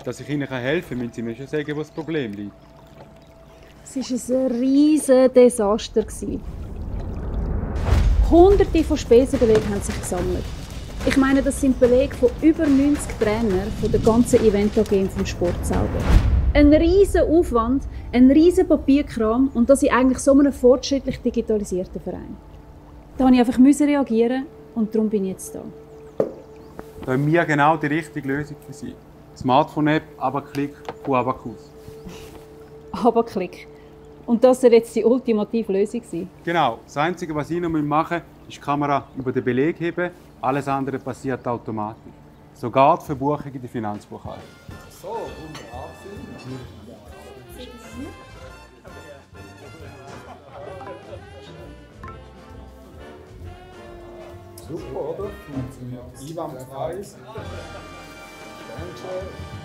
dass ich Ihnen helfen kann, müssen Sie mir schon sagen, wo das Problem liegt. Es war ein riesiges Desaster. Hunderte von Spesenbelegen haben sich gesammelt. Ich meine, das sind Belege von über 90 Trainern von der ganzen Event AG vom Sport selber. Ein riesiger Aufwand, ein riesiger Papierkram und das in eigentlich so einem fortschrittlich digitalisierten Verein. Da musste ich einfach reagieren und darum bin ich jetzt da. Da haben wir genau die richtige Lösung für Sie. Smartphone-App, Abaclick und Abacus. Abaclick. Und das soll jetzt die ultimative Lösung sein? Genau. Das Einzige, was Sie noch machen müssen, ist die Kamera über den Beleg heben. Alles andere passiert automatisch. Sogar die Verbuchung in der Finanzbuchhaltung. So, wunderbar. Super, oder? Funktioniert einwandfrei. Dankeschön.